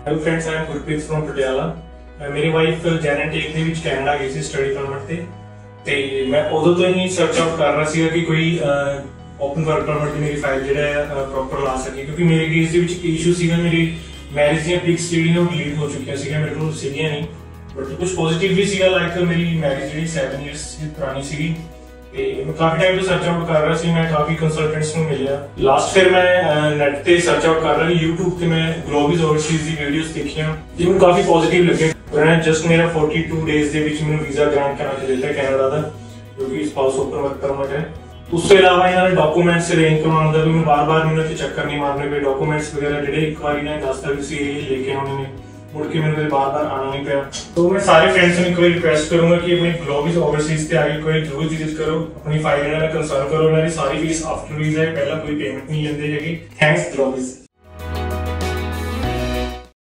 Hello friends, I am Gurpreet from Patiala. ਮੇਰੀ wife Jain ਟੇਕ ਦੇ ਵਿੱਚ ਕੈਨੇਡਾ ਗਈ ਸੀ ਸਟੱਡੀ ਪਰਮਿਟ ਤੇ ਮੈਂ ਉਦੋਂ ਤੋਂ ਹੀ ਸਰਚ ਆਊਟ ਕਰ ਰਿਹਾ ਸੀਗਾ ਕਿ ਕੋਈ ਓਪਨ ਵਰਕ ਪਰਮਿਟ ਦੀ ਮੇਰੀ ਫਾਈਲ ਜਿਹੜਾ ਹੈ ਪ੍ਰੋਪਰ ਲਾ ਸਕੇ, ਕਿਉਂਕਿ ਮੇਰੇ ਕੇਸ ਦੇ ਵਿੱਚ ਇਸ਼ੂ ਸੀਗਾ, ਮੇਰੀ ਮੈਰਿਜ ਦੀਆਂ ਪਿਕਸ ਜਿਹੜੀਆਂ ਉਹ ਡਿਲੀਟ ਹੋ ਚੁੱਕੀਆਂ ਸੀਗੀਆਂ, ਮੇਰੇ ਕੋਲ ਸੀਗੀਆਂ ਨਹੀਂ। ਬਟ ਕੁਝ ਪੋਜ਼ਿਟਿਵ ਵੀ ਸੀਗਾ, ਲਾਈਕ ਮੇਰੀ ਮੈਰਿਜ ਜਿਹੜੀ 7 ਇਅਰਸ ਪੁਰਾਣੀ ਸੀਗੀ ਤੇ ਮੈਂ ਕਾਫੀ ਟਾਈਮ ਤੋਂ ਸਰਚ ਆਊਟ ਕਰ ਰਿਹਾ ਸੀ। ਮੈਂ ਕਾਫੀ ਕੰਸਲਟੈਂਟਸ ਨੂੰ ਮਿਲਿਆ। ਲਾਸਟ ਫਿਰ ਮੈਂ ਨੈਟ ਤੇ ਸਰਚ ਆਊਟ ਕਰ ਰਿਹਾ YouTube ਤੇ ਮੈਂ ਗਲੋਬਲ ਓਵਰਸੀਜ਼ ਦੀ ਵੀਡੀਓਜ਼ ਦੇਖੀਆਂ ਤੇ ਮੈਨੂੰ ਕਾਫੀ ਪੋਜ਼ਿਟਿਵ ਲੱਗੇ। ਉਹਨਾਂ ਜਸਟ ਮੇਰਾ 42 ਡੇਜ਼ ਦੇ ਵਿੱਚ ਮੈਨੂੰ ਵੀਜ਼ਾ ਗ੍ਰਾਂਟ ਕਰਾ ਕੇ ਦਿੱਤਾ ਕੈਨੇਡਾ ਦਾ, ਜੋ ਕਿ ਸਪਾਊਸ ਓਪਨ ਵਰਕ ਪਰਮਿਟ ਹੈ। ਉਸ ਤੋਂ ਇਲਾਵਾ ਇਹਨਾਂ ਨੇ ਡਾਕੂਮੈਂਟਸ ਅਰੇਂਜ ਕਰਵਾਉਣ ਦਾ ਵੀ ਮੈਨੂੰ ਬਾਰ-ਬਾਰ ਮੈਨੂੰ ਇੱਥੇ ਚੱਕਰ ਨਹੀਂ ਮਾਰਨੇ ਪਏ। ਡਾਕੂਮੈਂਟਸ ਵਗੈਰਾ ਜਿਹੜੇ ਇੱਕ ਵਾਰੀ ਨਾ ਦਸਤਾਵੇਜ਼ ਲੈ ਕੇ ਆਉਣੇ ਨੇ, ਮੁੜ ਕੇ ਮੈਨੂੰ ਕਦੇ ਬਾਰ-ਬਾਰ ਆਉਣਾ ਨਹੀਂ ਪਿਆ। तो मैं सारे फ्रेंड्स ਨੂੰ ਇੱਕ ਵਾਰੀ ਰਿਕੁਐਸਟ ਕਰੂੰਗਾ ਕਿ ਆਪਣੀ ਗਲੋਬਲ ਓਵਰਸੀਜ਼ ਤੇ ਆ ਕੇ ਕੋਈ ਜ਼ਰੂਰ ਵਿਜ਼ਿਟ ਕਰੋ, ਆਪਣੀ ਫਾਈਲ ਨਾਲ ਕੰਸਰਨ ਕਰੋ। ਇਹਨਾਂ ਦੀ ਸਾਰੀ ਫੀਸ ਆਫਟਰ ਵੀਜ਼ਾ ਹੈ, ਪਹਿਲਾਂ ਕੋਈ ਪੇਮੈਂਟ ਨਹੀਂ ਲੈਂਦੇ ਹੈਗੇ। Thanks global.